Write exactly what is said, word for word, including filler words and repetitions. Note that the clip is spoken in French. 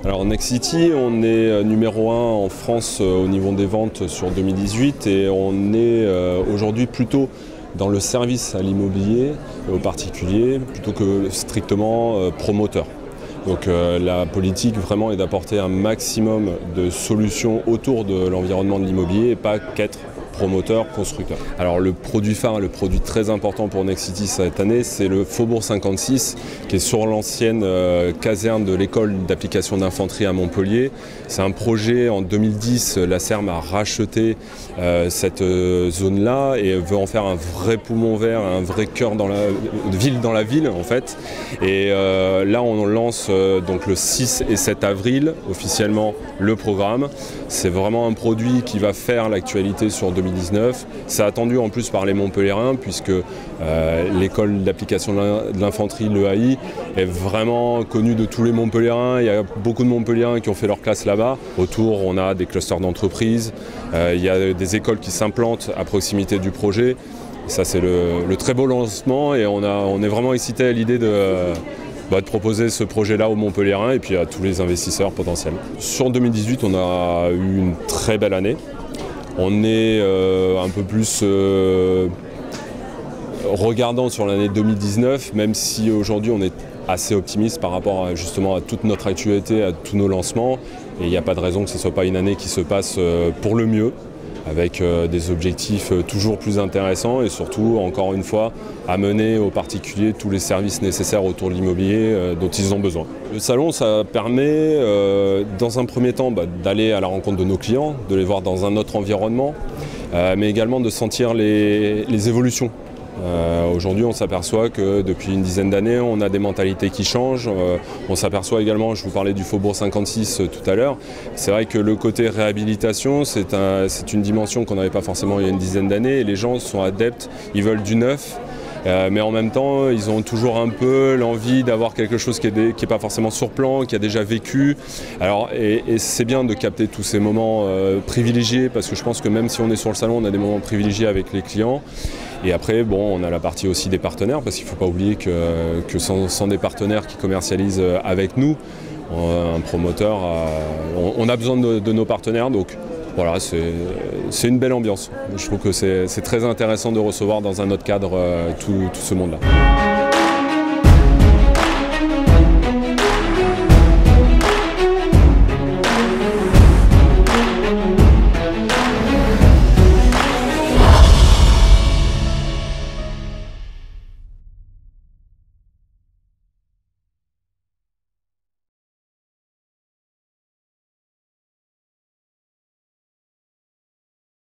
Alors Nexity, on est numéro un en France au niveau des ventes sur deux mille dix-huit et on est aujourd'hui plutôt dans le service à l'immobilier et aux particuliers plutôt que strictement promoteur. Donc euh, la politique vraiment est d'apporter un maximum de solutions autour de l'environnement de l'immobilier et pas qu'être promoteur, constructeur. Alors le produit phare, le produit très important pour Nexity cette année, c'est le Faubourg cinquante-six qui est sur l'ancienne euh, caserne de l'école d'application d'infanterie à Montpellier. C'est un projet en deux mille dix, la S E R M a racheté euh, cette euh, zone-là et veut en faire un vrai poumon vert, un vrai cœur dans la ville dans la ville en fait. Et euh, là on lance euh, donc le six et sept avril officiellement le programme. C'est vraiment un produit qui va faire l'actualité sur deux mille dix-neuf. C'est attendu en plus par les Montpelliérains puisque euh, l'école d'application de l'infanterie, l'E A I, est vraiment connue de tous les Montpelliérains. Il y a beaucoup de Montpelliérains qui ont fait leur classe là-bas. Autour, on a des clusters d'entreprises, euh, il y a des écoles qui s'implantent à proximité du projet. Ça, c'est le, le très beau lancement et on, a, on est vraiment excité à l'idée de... Euh, de proposer ce projet-là aux Montpelliérains et puis à tous les investisseurs potentiels. Sur deux mille dix-huit, on a eu une très belle année. On est euh, un peu plus euh, regardant sur l'année deux mille dix-neuf, même si aujourd'hui on est assez optimiste par rapport à, justement à toute notre actualité, à tous nos lancements. Et il n'y a pas de raison que ce ne soit pas une année qui se passe euh, pour le mieux, avec euh, des objectifs euh, toujours plus intéressants et surtout, encore une fois, amener aux particuliers tous les services nécessaires autour de l'immobilier euh, dont ils ont besoin. Le salon, ça permet, euh, dans un premier temps, bah, d'aller à la rencontre de nos clients, de les voir dans un autre environnement, euh, mais également de sentir les, les évolutions. Euh, Aujourd'hui, on s'aperçoit que depuis une dizaine d'années, on a des mentalités qui changent. Euh, on s'aperçoit également, je vous parlais du Faubourg cinquante-six euh, tout à l'heure, c'est vrai que le côté réhabilitation, c'est un, c'est une dimension qu'on n'avait pas forcément il y a une dizaine d'années. Et les gens sont adeptes, ils veulent du neuf. Euh, mais en même temps, ils ont toujours un peu l'envie d'avoir quelque chose qui n'est pas forcément sur plan, qui a déjà vécu. Alors, et, et c'est bien de capter tous ces moments euh, privilégiés, parce que je pense que même si on est sur le salon, on a des moments privilégiés avec les clients. Et après, bon, on a la partie aussi des partenaires, parce qu'il ne faut pas oublier que, que sans, sans des partenaires qui commercialisent avec nous, un promoteur, on, on a besoin de, de nos partenaires. Donc, voilà, c'est une belle ambiance. Je trouve que c'est très intéressant de recevoir dans un autre cadre euh, tout, tout ce monde-là.